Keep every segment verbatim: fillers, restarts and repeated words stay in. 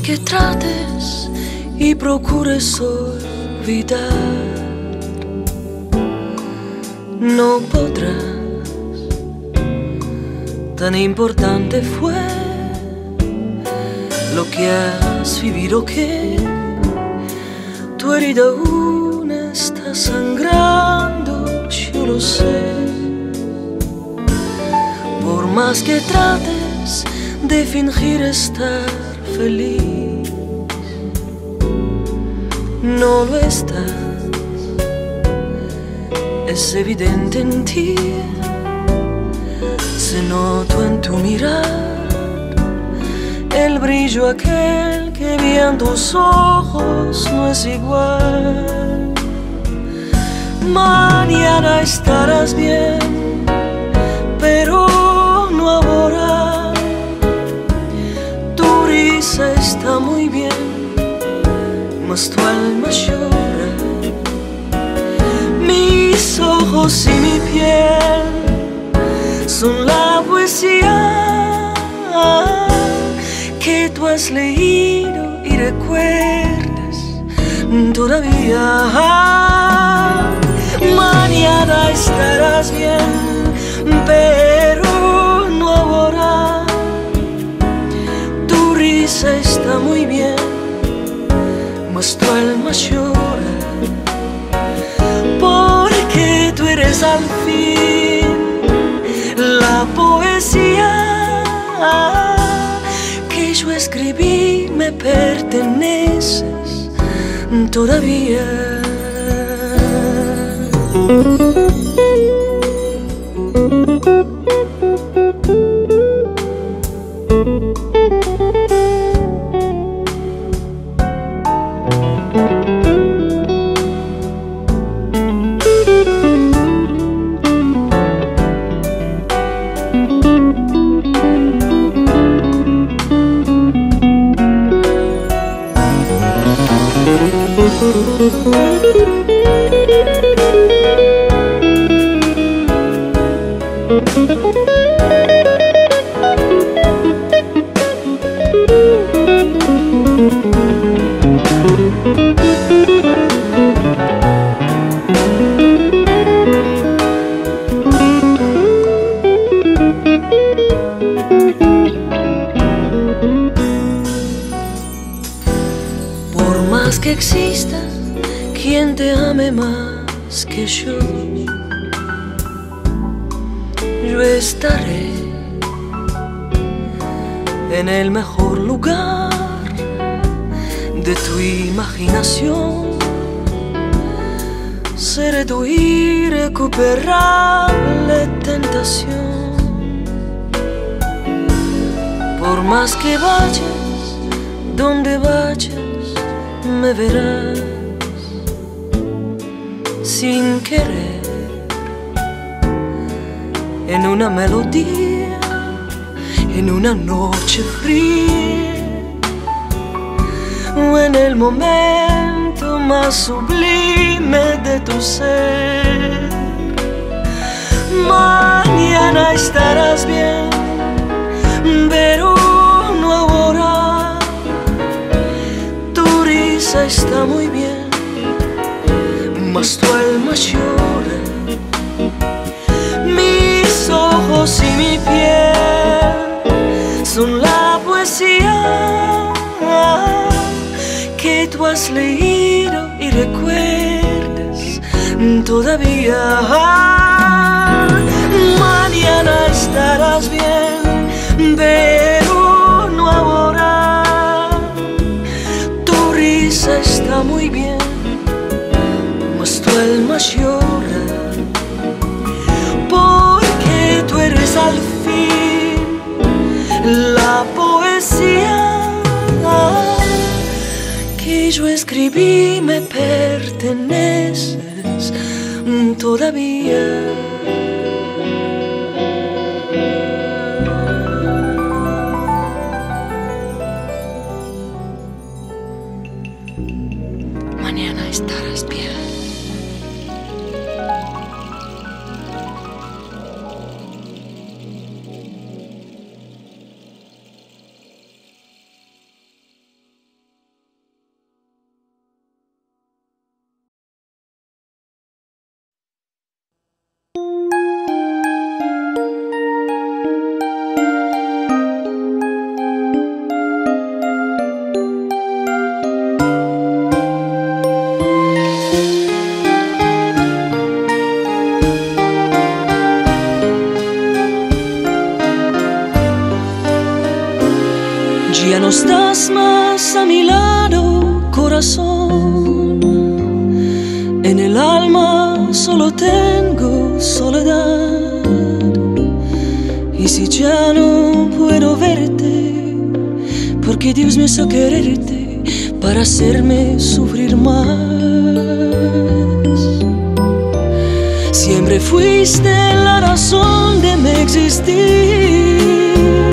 que trates y procures olvidar, no podrás. Tan importante fue lo que has vivido que tu herida aún está sangrando, yo lo sé. Por más que trates de fingir estar feliz, no lo estás. Es evidente en ti, se notó en tu mirar el brillo aquel que vi en tus ojos no es igual. Mañana estarás bien, pero no ahora. Tu risa está muy bien, mas tu alma llora. Mis ojos y mi piel son la poesía que tú has leído y recuerdas todavía. Mañana estarás bien, pero no ahora. Tu risa está muy bien, mas tu alma llora, porque tú eres al fin la poesía que yo escribí, me perteneces todavía. Por más que exista quien te ame más que yo, yo estaré en el mejor lugar de tu imaginación. Seré tu irrecuperable tentación. Por más que vayas, donde vayas, me verás sin querer en una melodía, en una noche fría, o en el momento más sublime de tu ser. Mañana estarás bien, pero no ahora. Tu risa está muy bien, mas tu alma llora. Mis ojos y mi piel son la poesía que tú has leído y recuerdas todavía. Mañana estarás bien, pero no ahora. Tu risa está muy bien, mas tu alma llora, porque tú eres al fin la poesía que yo escribí, me perteneces todavía. Mañana estarás bien. no estás más a mi lado, corazón. En el alma solo tengo soledad. Y si ya no puedo verte, porque Dios me hizo quererte para hacerme sufrir más. Siempre fuiste la razón de mi existir.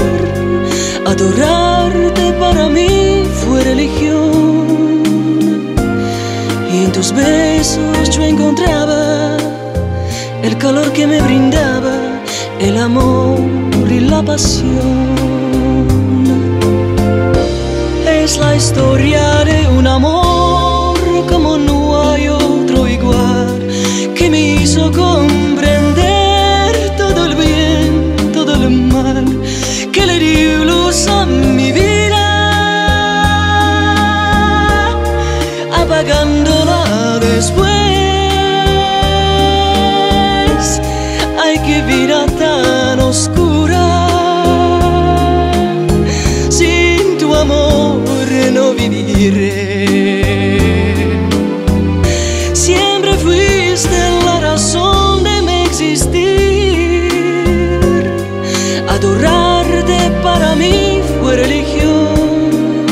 Adorarte para mí fue religión. Y en tus besos yo encontraba el calor que me brindaba el amor y la pasión. Es la historia de un amor como no hay otro igual, que me hizo comprender todo el bien, todo el mal, que le dio luz a mi vida, apagándola después. Ay, qué vida tan oscura, sin tu amor no viviré. Siempre fuiste la razón de mi existir. Adorarte para mí fue religión.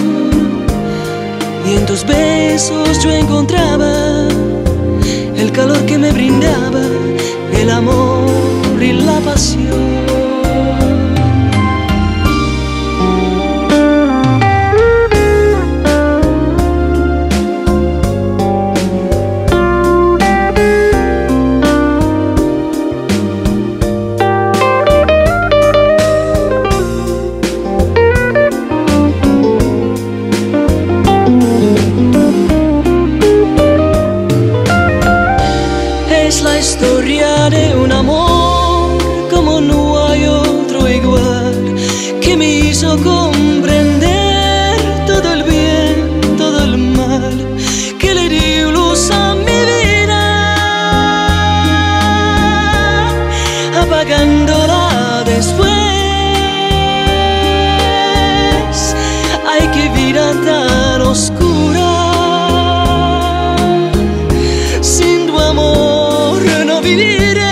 Y en tus besos yo encontraba el calor que me brindaba el amor y la pasión. Es la historia de un amor como no hay otro igual, que me hizo comprender todo el bien, todo el mal, que le dio luz a mi vida, apagándola después. Ay, qué vida tan oscura, sin tu amor no viviré.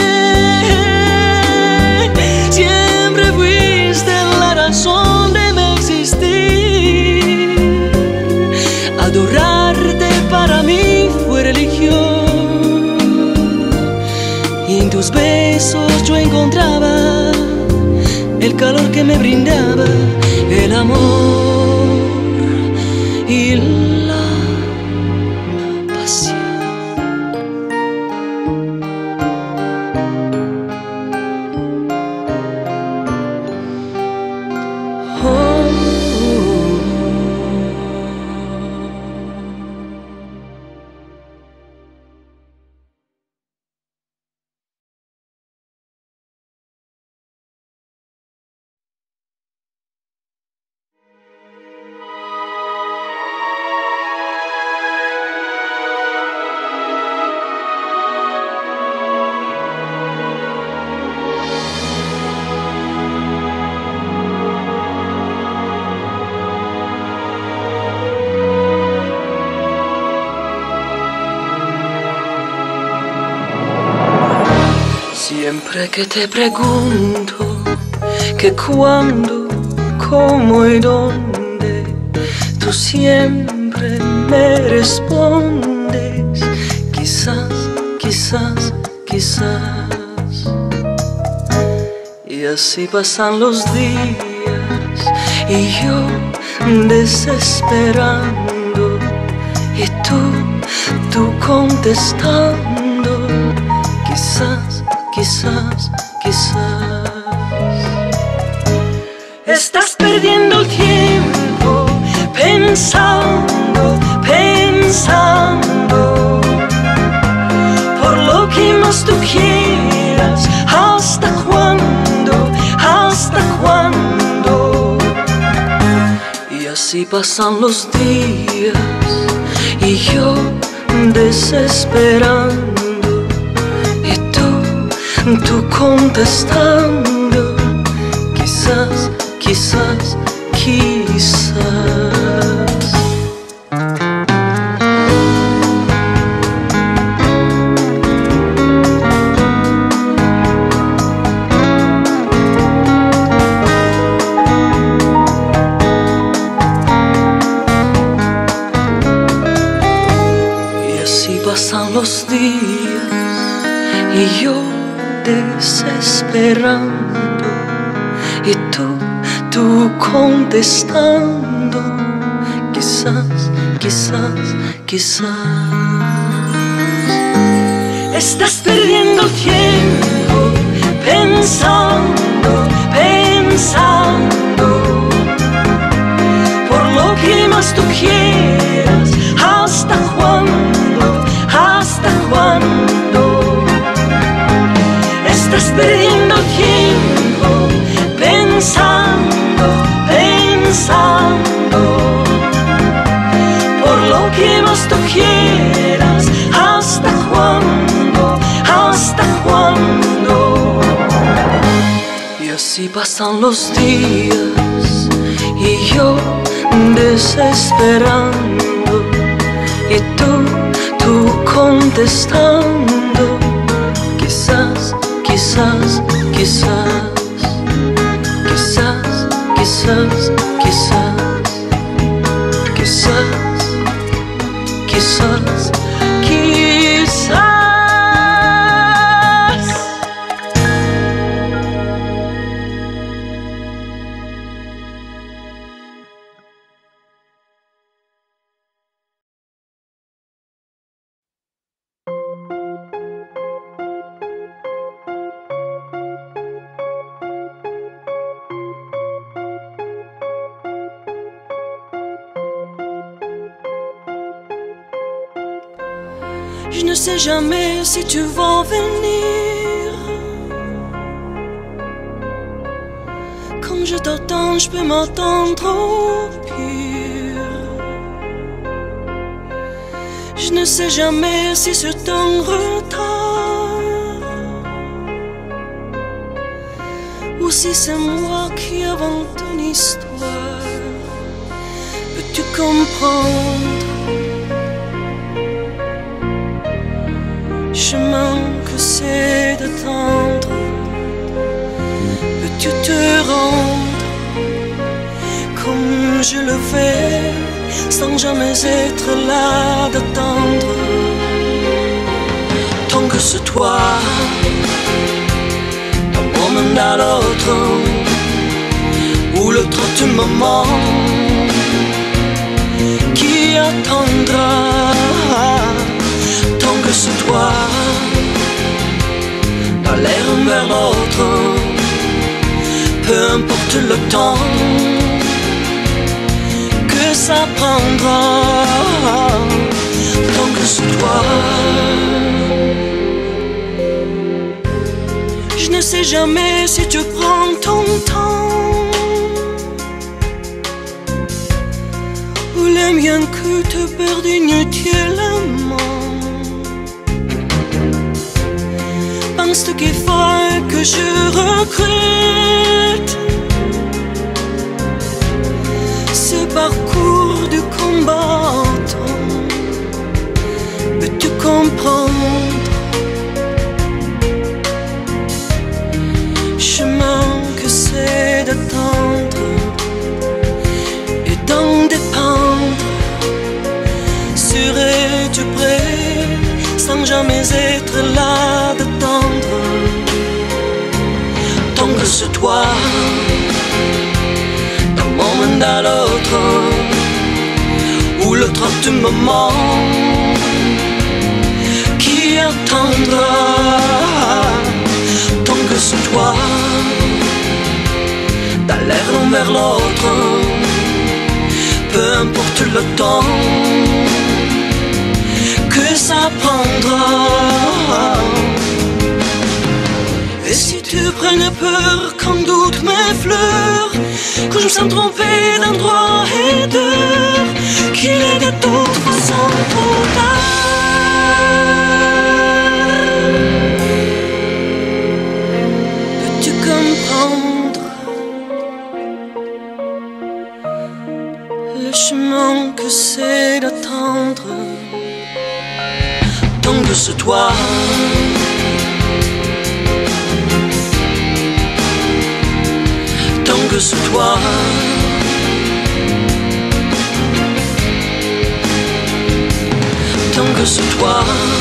Siempre fuiste la razón de mi existir. Adorarte para mí fue religión. Y en tus besos yo encontraba el calor que me brindaba el amor y la pasión. Siempre que te pregunto que cuándo, cómo y dónde, tú siempre me respondes quizás, quizás, quizás. Y así pasan los días y yo desesperando y tú, tú contestando quizás, quizás, quizás. Estás perdiendo el tiempo pensando, pensando por lo que más tú quieras. ¿Hasta cuándo? ¿Hasta cuándo? Y así pasan los días y yo desesperando, tú contestando quizás, quizás, quizás. Pasan los días y yo desesperando y tú, tú contestando, quizás, quizás, quizás. Estás perdiendo tiempo pensando, pensando por lo que más tú quieras. ¿Hasta cuándo? ¿Hasta cuándo? Estás perdiendo tiempo pensando, pensando por lo que más tú quieras. ¿Hasta cuándo? ¿Hasta cuándo? Y así pasan los días y yo desesperando y tú, tú contestando, quizás, quizás, quizás, quizás, quizás, quizás, quizás, quizás, quizás. Je ne sais jamais si tu vas venir. Quand je t'attends, je peux m'attendre au pire. Je ne sais jamais si c'est un retard ou si c'est moi qui invente une histoire. Peux-tu comprendre? Chemin que c'est d'attendre. Peux-tu te rendre comme je le fais, sans jamais être là d'attendre? Tant que c'est toi, d'un moment à l'autre, ou l'autre du moment qui attendra. Tant que c'est toi, d'aller vers l'autre, peu importe le temps que ça prendra. Tant que c'est toi, je ne sais jamais si tu prends ton temps ou le mien que te perd inutilement. Penses-tu qu'il faut que je regrette ce parcours du combattant? Peux-tu comprendre? Chemin que c'est d'attendre et d'en dépendre. Serais-tu prêt sans jamais être là d'attendre? Tant que c'est toi, d'un moment à l'autre, ou l'autre du moment qui attendra. Tant que c'est toi, d'aller l'un vers l'autre, peu importe le temps que ça prendra. Et si tu prenais peur qu'un doute m'effleure, que je me sens trompé d'endroit et d'heure, qu'il est de toute façon trop tard, peux-tu comprendre? tant que c'est toi. Tant que c'est toi. Tant que c'est toi.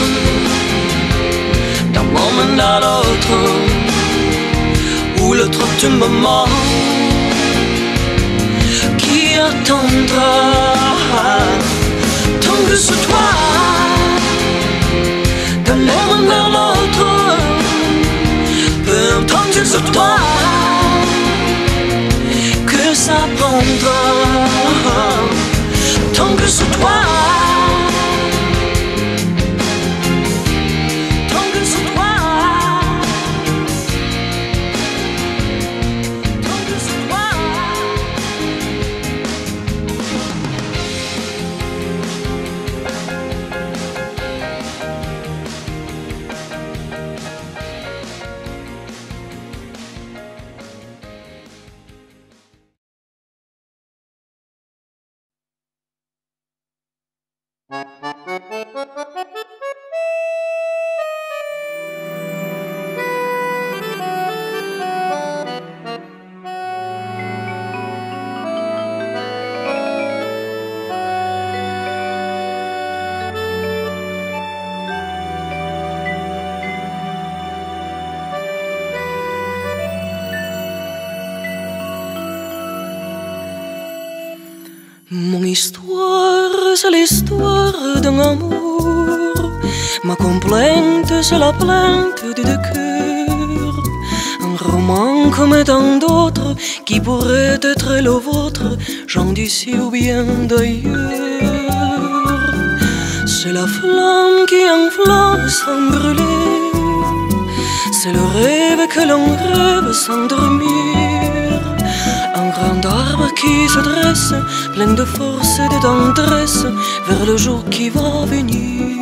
D'un moment à l'autre, où l'autre du moment qui attendra. Tant que c'est toi. D'un moment à l'autre, peu importe que c'est toi, que ça prendra. Tant que c'est toi. Mon histoire, c'est l'histoire d'un amour. Ma complainte, c'est la plainte des deux cœurs. Un roman comme tant d'autres qui pourrait être le vôtre, j'en d'ici ou bien d'ailleurs. C'est la flamme qui enflamme sans brûler. C'est le rêve que l'on rêve sans dormir. Un grand arbre qui se dresse, plein de force et de tendresse, vers le jour qui va venir.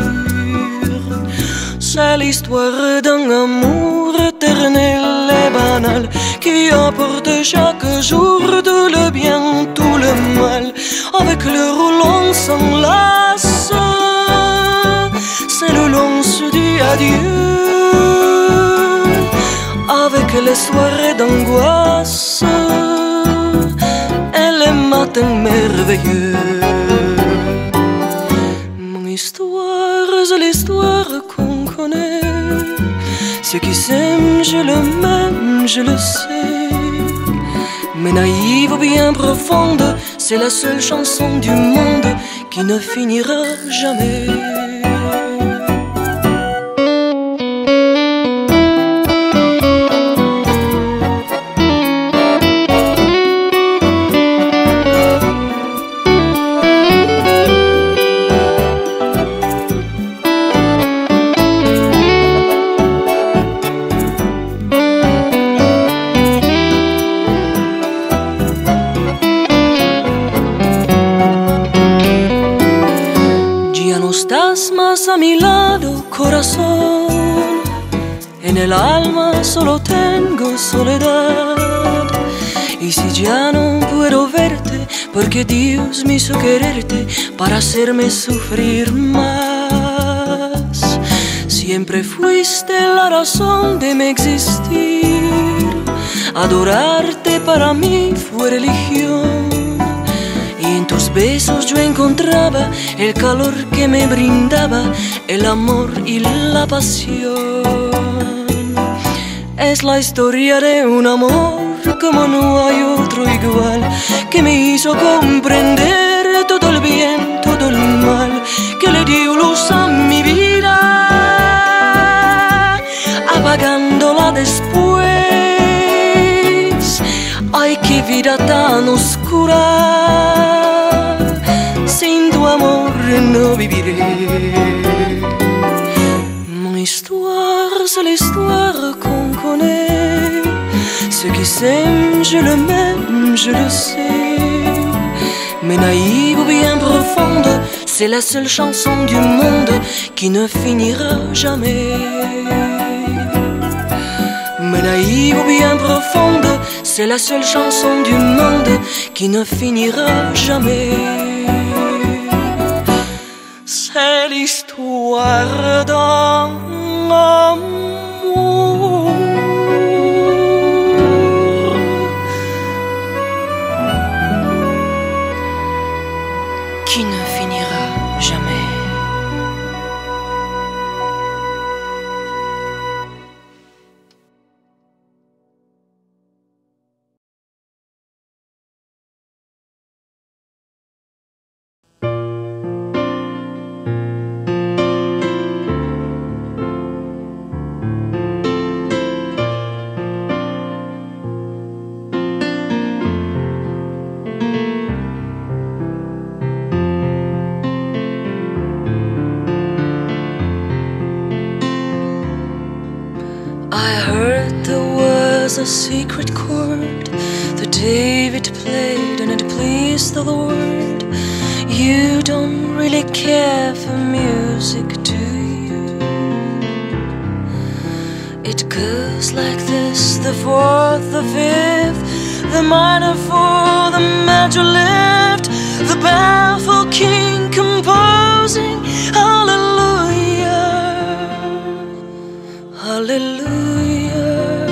C'est l'histoire d'un amour éternel et banal, qui apporte chaque jour tout le bien, tout le mal. Avec le roulant s'enlace, c'est le long se dit adieu. Avec les soirées d'angoisse et les matins merveilleux. Mon histoire, c'est l'histoire qu'on connaît. Ceux qui s'aiment, je le m'aime, je le sais. Mais naïve ou bien profonde, c'est la seule chanson du monde qui ne finira jamais. Estás más a mi lado, corazón. En el alma solo tengo soledad. Y si ya no puedo verte, porque Dios me hizo quererte para hacerme sufrir más. Siempre fuiste la razón de mi existir. Adorarte para mí fue religión. Y en tus besos yo encontraba el calor que me brindaba, el amor y la pasión. Es la historia de un amor como no hay otro igual, que me hizo comprender todo el bien, todo el mal, que le dio luz a mi vida, apagándola después. Ay, qué vida tan oscura, sin tu amor no viviré. Mon histoire, c'est l'histoire qu'on connaît. Ceux qui s'aiment, je le m'aime, je le sais. Mais naïve ou bien profonde, c'est la seule chanson du monde qui ne finira jamais. Mais naïve ou bien profonde, c'est la seule chanson du monde qui ne finira jamais. C'est l'histoire guarda amor, qui ne finira jamais. I heard there was a secret chord that David played and it pleased the Lord. You don't really care for music, do you? It goes like this: the fourth, the fifth, the minor four, the major lift, the baffled king composing hallelujah, hallelujah,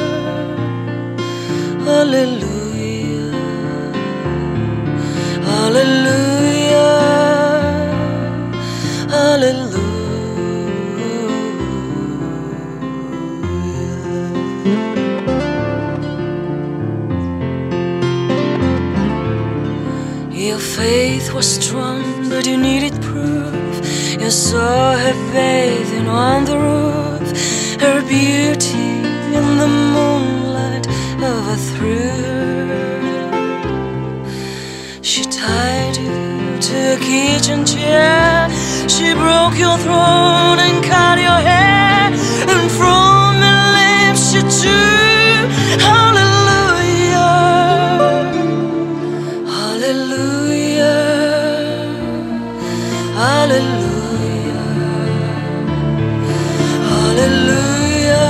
hallelujah, hallelujah, hallelujah. Your faith was strong, but you needed proof. You saw her bathing on the roof, her beauty in the moonlight overthrew. She tied you to a kitchen chair, she broke your throne and cut your hair, and from her lips she drew hallelujah, hallelujah, hallelujah, hallelujah,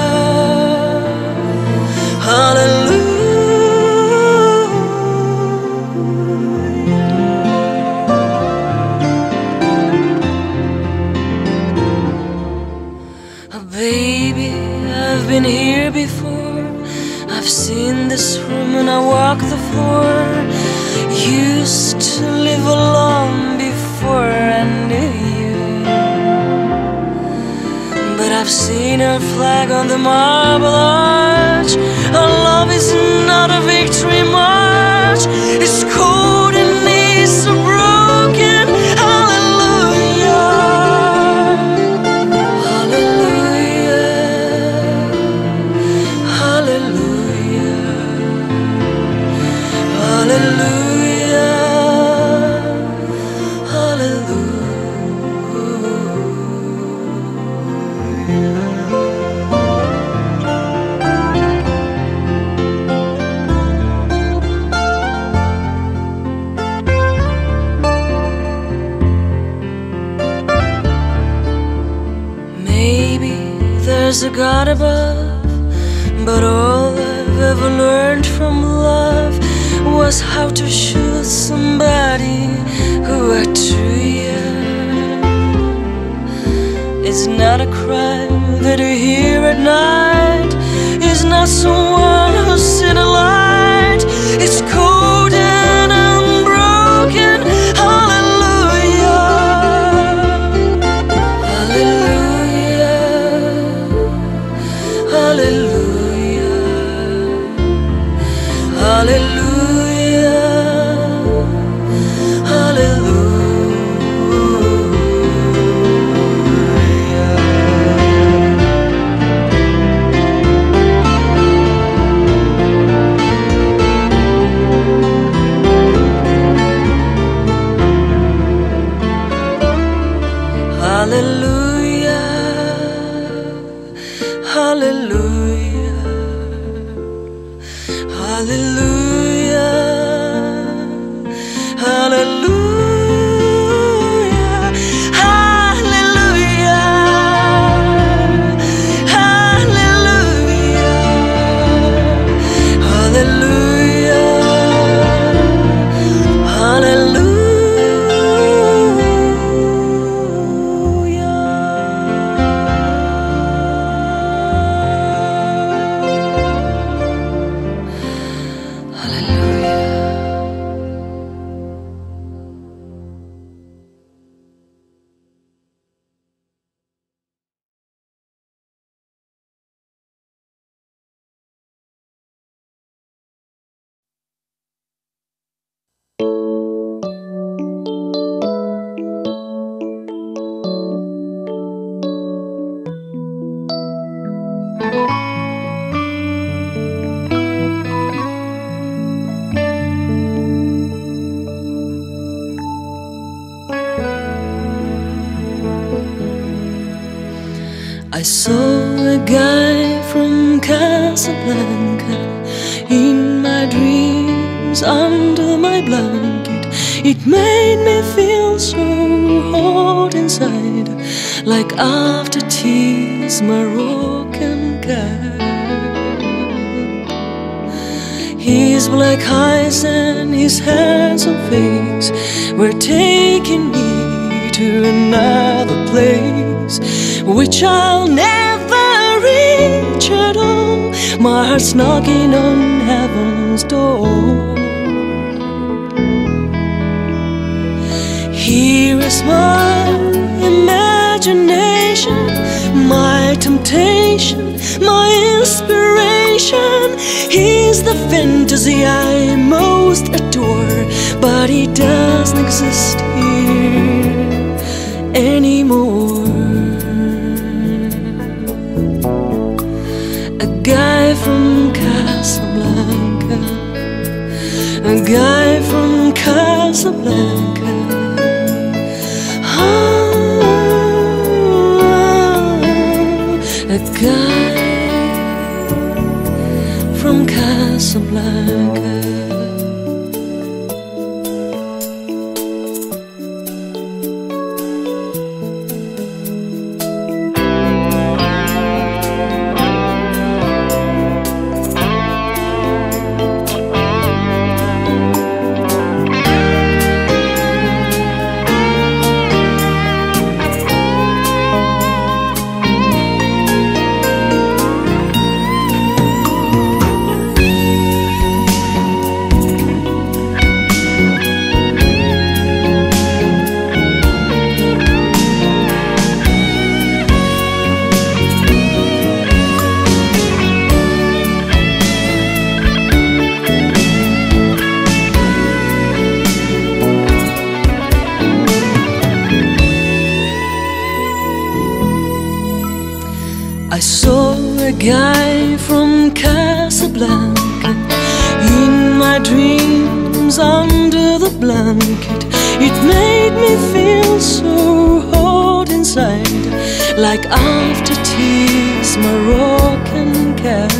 hallelujah. Oh, baby, I've been here before. I've seen this room and I walk the floor. Used to live alone before I knew you, but I've seen her flag on the marble arch. Our love is not a victory march, it's cold and knees are broken. Hallelujah, hallelujah, hallelujah, hallelujah. Maybe there's a God above, but all I've ever learned from love was how to shoot somebody who I treat. It's not a crime that you hear at night, it's not someone who's seen a light, it's cold and unbroken. Hallelujah, hallelujah, hallelujah, hallelujah, hallelujah. Hallelujah, hallelujah, hallelujah, hallelujah, hallelujah, hallelujah, hallelujah, hallelujah. I saw a guy from Casablanca in my dreams under my blanket. It made me feel so hot inside, like after tears Moroccan cat. His black eyes and his handsome face were taking me to another place, which I'll never reach at all. My heart's knocking on heaven's door. Here is my imagination, my temptation, my inspiration. He's the fantasy I most adore, but he doesn't exist here anymore. A guy from Casablanca, a guy from Casablanca. A guy from Casablanca. I saw a guy from Casablanca in my dreams under the blanket. It made me feel so hot inside, like after tears Moroccan cat.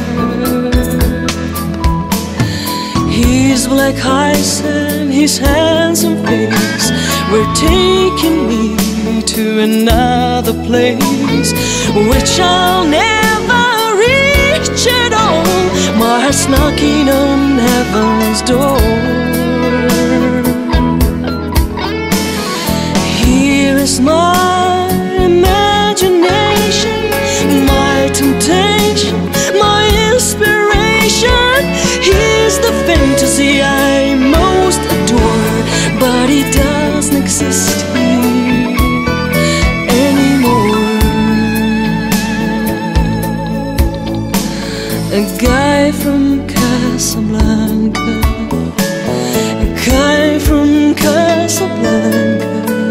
His black eyes and his handsome face were taking me to another place, which I'll never reach at all. My heart's knocking on heaven's door. Here is my imagination, my temptation, my inspiration. Here's the fantasy I most adore, but he doesn't exist here anymore. A guy from Casablanca, a guy from Casablanca.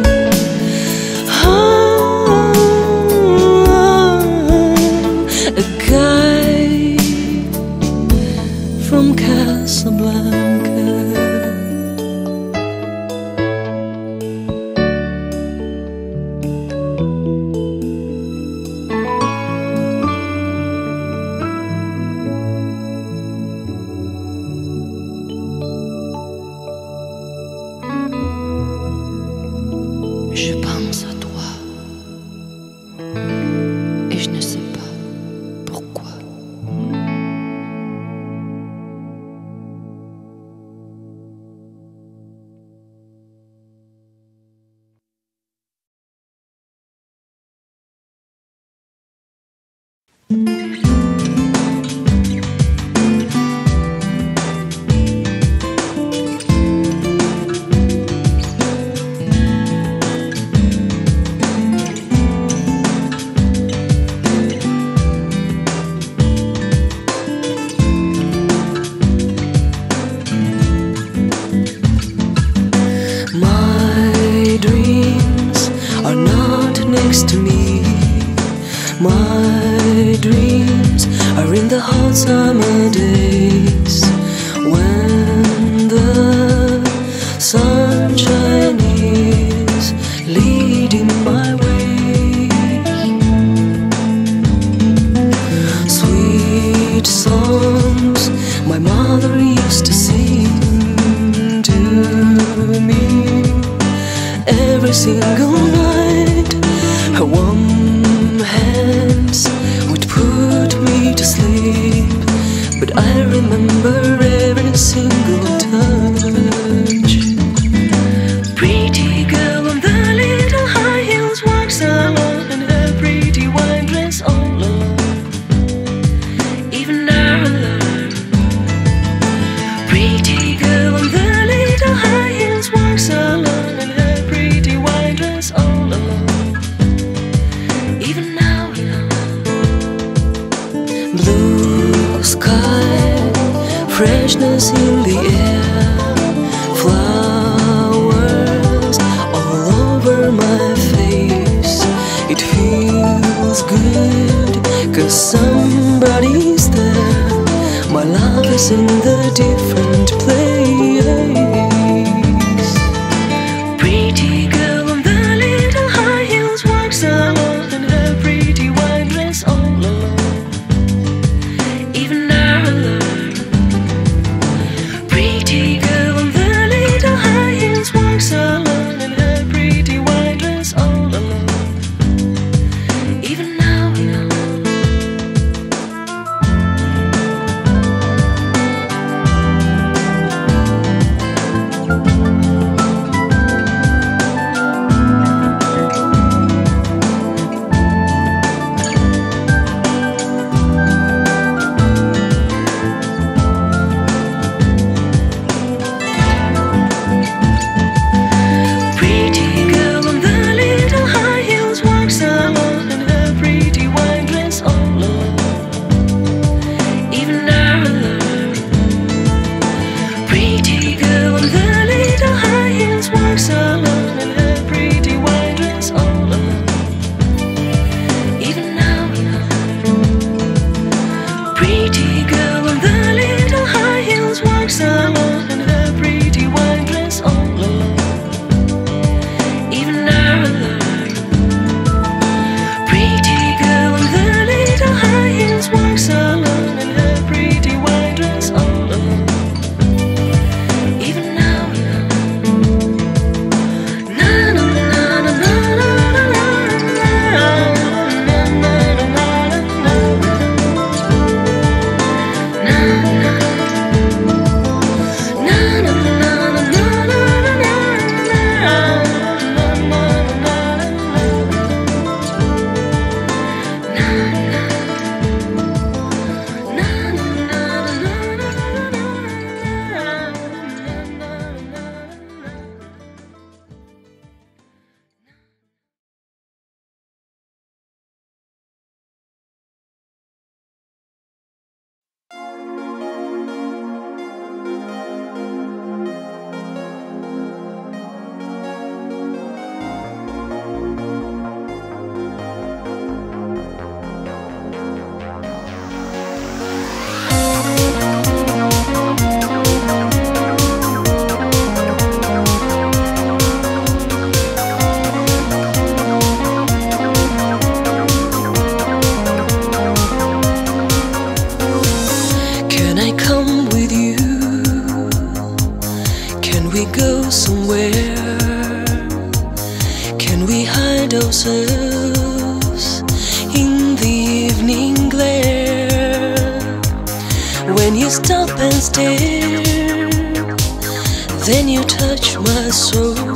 Ah, a guy from Casablanca. Je pense à toi et je ne sais pas pourquoi. My dreams are not next to me. My dreams are in the hot summer days, when the sunshine is leading my way. single night. Her warm hands would put me to sleep, but I remember every single touch. Pretty girl on the little high heels walks alone in her pretty white dress all alone. Even now alone. Pretty girl on the little high heels walks alone in her pretty white dress all alone. Even now alone. Blue sky, freshness in the air, flowers all over my face. It feels good, 'cause somebody's there. My love is in the different place. Pretty girl on the little high heels walks alone in her pretty white dress all alone. Even now alone. Pretty girl on the little high heels walks alone in her pretty white dress all alone. Even now alone. Pretty girl on the little high heels walks alone in her pretty white dress all alone. Even now alone. Pretty girl on the little high heels walks alone in her pretty white dress all alone. Even now alone. Pretty girl on the little high heels walks alone in her pretty white dress all alone. Even now alone. Pretty girl on the little high heels walks alone in her pretty white dress all alone. Even now alone. Na na na na na na na na na na na na. Can I come with you? Can we go somewhere? Can we hide ourselves in the evening glare? When you stop and stare, then you touch my soul.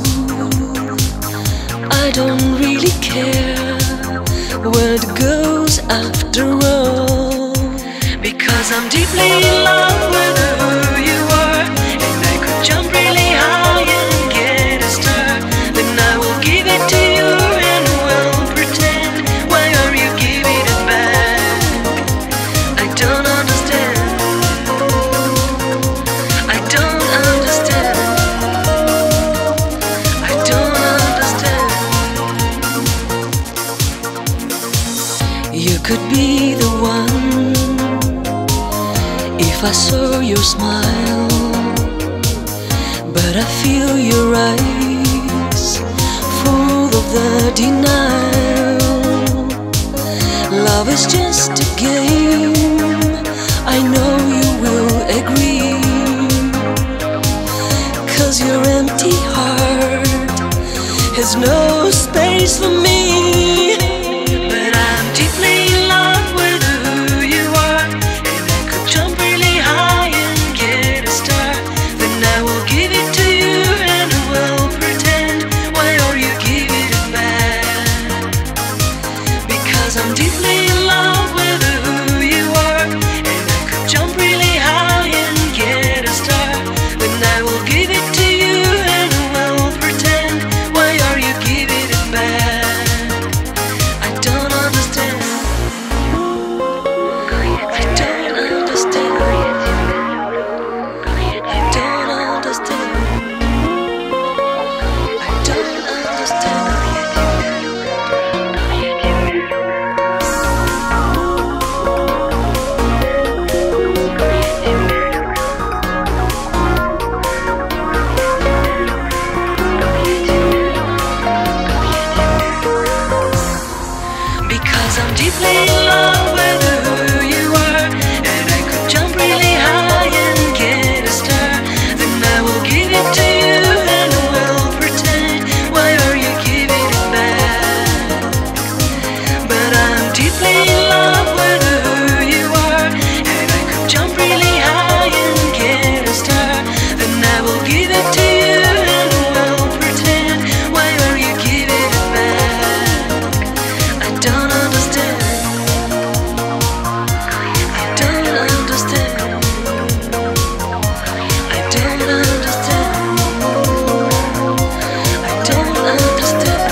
I don't really care where it goes after all, because I'm deeply in love with who you are. And I could jump really high and get a star. Then I will give it to you and we'll pretend. Why are you giving it back? I don't understand. I don't understand. I don't understand. You could be the one if I saw your smile, but I feel your eyes full of the denial. Love is just a game, I know you will agree, 'cause your empty heart has no space for me. But I'm deeply in love with who you are, and I could jump really high and get a star. Then I will give it to you and I will pretend. Why are you giving it back? Because I'm deeply in love with who you are, and I could jump really high and get a star. Then I will give it to you and I will pretend. Why are you giving it back? I don't understand. I don't understand. I don't understand. I don't understand. Because I'm deeply in love with who you are, and I could jump really high and get a star. Then I will give it to you and I will pretend. Why are you giving it back? But I'm deeply in love with who you are, and I could jump really high and get a star. Then I will give it to you and I will pretend. Why are you giving it back? I don't understand. I don't understand. I don't understand. I don't understand.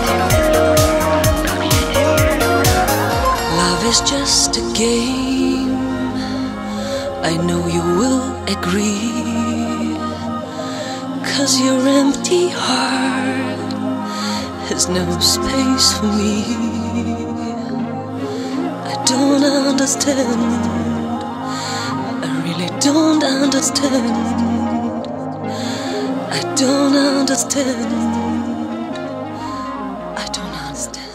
Love is just a game. I know you will agree. 'Cause your empty heart has no space for me. I don't understand. I really don't understand. I don't understand. I don't understand.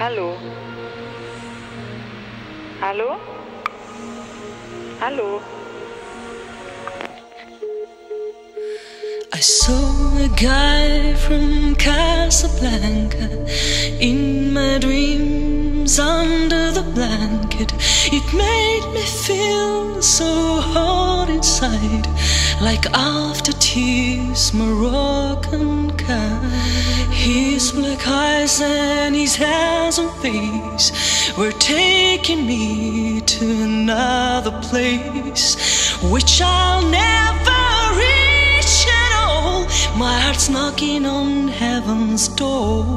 Allô? Allô? Allô? I saw a guy from Casablanca in my dreams under the blanket. It made me feel so hot inside, like after tears, Moroccan guy. His black eyes and his handsome face were taking me to another place, which I'll never reach at all. My heart's knocking on heaven's door.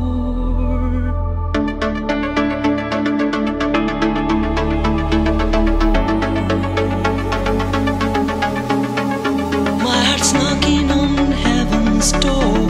My heart's knocking on heaven's door.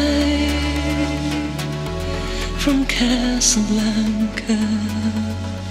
From Casablanca.